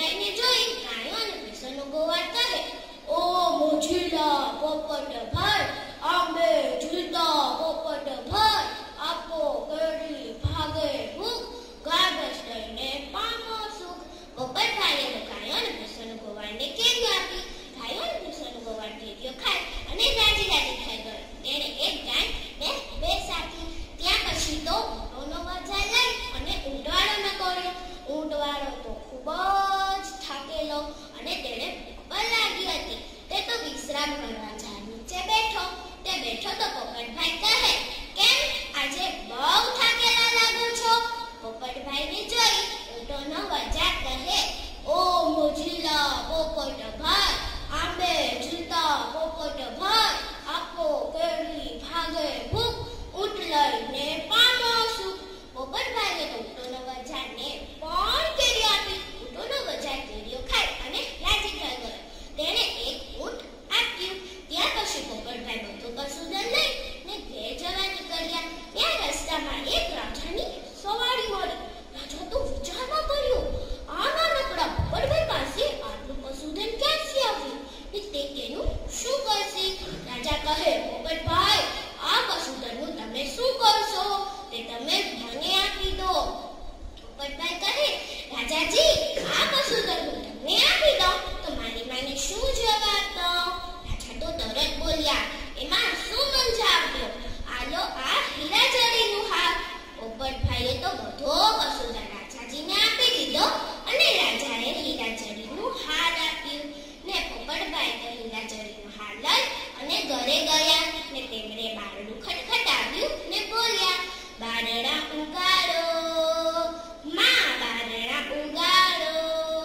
પોપટભાઈને જોઈ ગાયો અને ભેંસોનો ગોવાળ કહે, ઓ મોજીલા પોપટભાઈ, આંબે ઝૂલતા પોપટભાઈ, આપો કેરી ભાગે ભૂખ, ગાય ભેંસ લઈને પામો સુખ. પોપટભાઈએ ગાયો અને ભેંસોનો ગોવાળને કેરીઓ આપી. ગાયો અને ભેંસોનો ગોવાળ કેરીઓ ખાય અને રાજી રાજી થઈ ગયો. તેણે એક ગાય બે સાથી. ત્યાં પછી તો ઊંટોનો બજાર લઈ અને ઊંટવાળોને કહ્યું. ઊંટવાળો તો ખૂબ જ થાકેલો અને તેણે ભૂખ પણ લાગી હતી. તે તો વિશ્રામ કરવા ઝાડ નીચે બેઠો. તે બેઠો તો પોપટભાઈ કહે, કેમ આજે બહુ થાકેલા લાગો છો? પોપટભાઈને જોઈ ઊંટોનો બજાર કહે, ઓ મોજીલા પોપટભાઈ, આંબે ઝૂલતા પોપટભાઈ, આપો કેરી ભાગે ભૂખ, ઊંટ લઈને પામો સુખ. પોપટભાઈએ તો ઊંટોનો બજારને પણ કેરી આપી. ઊંટોનો બજાર કેરીઓ ખાય અને રાજી થઈ ગયો. તેણે એક ઊંટ આપ્યું. ત્યાં પછી પોપટભાઈ બધું પશુધન લઈને ઘેર જવા નીકળ્યા. ત્યાં રસ્તામાં એક રાજાની સવારી મળી. રાજા તો વિચારમાં પડ્યો, આ નાનકડા પોપટભાઈ પાસે આટલું પશુધન ક્યાંથી આવ્યું ને તે તેનું શું કરશે? રાજા કહે, પોપટભાઈ, આ પશુધનનું તમે શું કરશો તે તમે મને આપી દો. પોપટભાઈ કહે, રાજાજી, આ પશુધનનું તમને આપી દો તો મારી માને શું જવાબ દો? રાજા તો તરત બોલ્યા, એમાં શું મૂંઝાવ્યો? આલો આ હીરાજડીનું હાર. પોપટભાઈએ તો બધો પશુધન રાજાજીને આપી દીધો અને રાજાએ હીરાજડીનું હાર આપ્યું. ને પોપટભાઈ તો હીરાજડીનો હાર લઈ અને ઘરે ગયા ને તેમણે બારણું ખટખટાવ્યું ને બોલ્યા, બારણા ઉગાડો માં, બારણા ઉગાડો,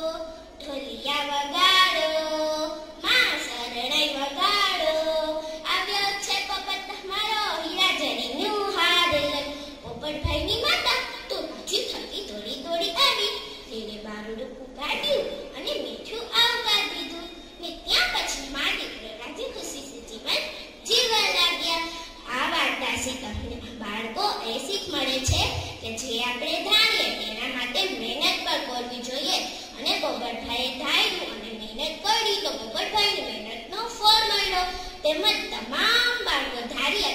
ઢોલિયા વગાડો માં, શરણાઈ વગાડો, આવ્યો છે પોપટ મારો હીરાજડીનું હાર લઈ. પોપટભાઈની માતા તો રાજી થકી દોડી દોડી આવી. તેને બારણું ઉગાડ્યું અને મીઠું આવકાર દીધું ને ત્યાં પછી મા દીકરો રાજી ખુશીથી જીવન જીવવા લાગ્યા. આ વાર્તાથી તમને બાળકો એ શીખ મળે છે કે જે આપણે ધારીએ તેના માટે મહેનત પણ કરવી જોઈએ. અને પોપટભાઈએ ધાર્યું અને મહેનત કરી તો પોપટભાઈને મહેનતનો ફળ મળ્યો. તેમજ તમામ બાળકો ધારી